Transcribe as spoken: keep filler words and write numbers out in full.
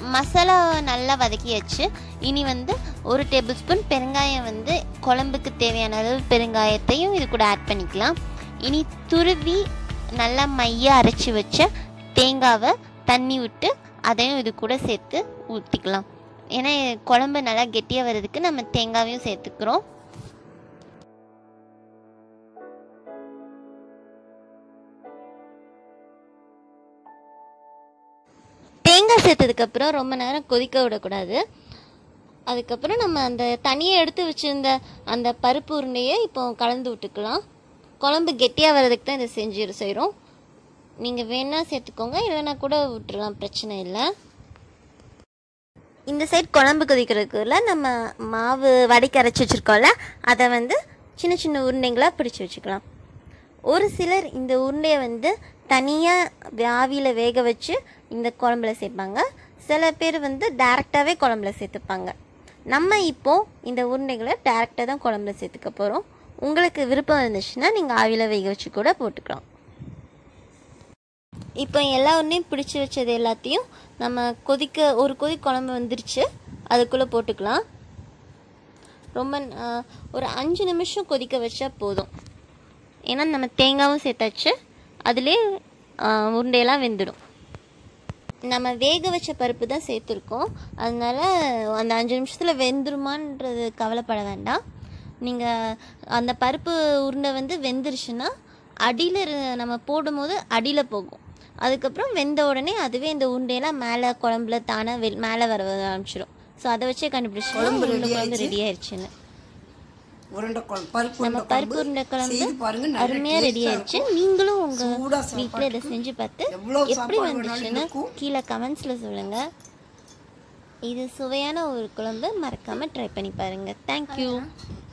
மசாலா நல்லா வதக்கியாச்சு. இனி வந்து ஒரு டேபிள் ஸ்பூன் பெருங்காயம் வந்து குழம்புக்கு தேவையான அளவு பெருங்காயத்தையும் இது கூட ஆட் பண்ணிக்கலாம். இனி துருவி நல்லா மையாக அரைச்சி வச்ச தேங்காவை தண்ணி விட்டு அதையும் இது கூட சேர்த்து ஊற்றிக்கலாம். ஏன்னா குழம்பு நல்லா கெட்டியாக வர்றதுக்கு நம்ம தேங்காவையும் சேர்த்துக்கிறோம். தேங்காய் சேர்த்ததுக்கப்புறம் ரொம்ப நேரம் கொதிக்க விடக்கூடாது. அதுக்கப்புறம் நம்ம அந்த தனியை எடுத்து வச்சுருந்த அந்த பருப்பு உருண்டையை இப்போ கலந்து விட்டுக்கலாம். குழம்பு கெட்டியாக வர்றதுக்கு தான் இதை செஞ்சு செய்கிறோம். நீங்கள் வேணால் சேர்த்துக்கோங்க, இல்லைன்னா கூட விட்டுறலாம், பிரச்சனை இல்லை. இந்த சைட் குழம்பு கொதிக்கிறதுக்குள்ள நம்ம மாவு வடைக்கு அரைச்சி வச்சுருக்கோம்ல, அதை வந்து சின்ன சின்ன உருண்டைங்களாக பிடிச்சி வச்சுக்கலாம். ஒரு சிலர் இந்த உருண்டையை வந்து தனியாக ஆவியில் வேக வச்சு இந்த குழம்புல சேர்ப்பாங்க. சில பேர் வந்து டேரெக்டாகவே குழம்புல சேர்த்துப்பாங்க. நம்ம இப்போது இந்த உருண்டைகளை டேரெக்டாக தான் குழம்புல சேர்த்துக்க போகிறோம். உங்களுக்கு விருப்பம் இருந்துச்சுன்னா நீங்கள் ஆவியில் வேக வச்சு கூட போட்டுக்கலாம். இப்போ எல்லா உருண்டையும் பிடிச்சி வச்சது எல்லாத்தையும் நம்ம கொதிக்க ஒரு கொதி குழம்பு வந்துருச்சு, அதுக்குள்ளே போட்டுக்கலாம். ரொம்ப ஒரு அஞ்சு நிமிஷம் கொதிக்க வச்சா போதும். ஏன்னா நம்ம தேங்காயும் சேர்த்தாச்சு, அதிலே உருண்டையெல்லாம் வெந்துடும். நம்ம வேக வச்ச பருப்பு தான் சேர்த்துருக்கோம், அதனால அந்த அஞ்சு நிமிஷத்தில் வெந்துருமான்றது கவலைப்பட வேண்டாம். நீங்கள் அந்த பருப்பு உருண்டை வந்து வெந்துருச்சுன்னா அடியில் நம்ம போடும்போது அடியில் போகும். அதுக்கப்புறம் வெந்த உடனே அதுவே இந்த உருண்டையெல்லாம் மேலே குழம்புல தானே வெ மேலே வர ஆரம்பிச்சிடும். ஸோ அதை வச்சே கண்டுபிடிச்சி குழம்பு குழம்பு ரெடி ஆயிடுச்சுன்னு. நம்ம பருப்பு உருண்டை குழம்பு அருமையாக ரெடி ஆயிடுச்சு. நீங்களும் உங்கள் வீட்டில் இதை செஞ்சு பார்த்து எப்படி வந்துச்சுன்னு கீழே கமெண்ட்ஸில் சொல்லுங்கள். இது சுவையான ஒரு குழம்பு, மறக்காமல் ட்ரை பண்ணி பாருங்கள். தேங்க்யூ.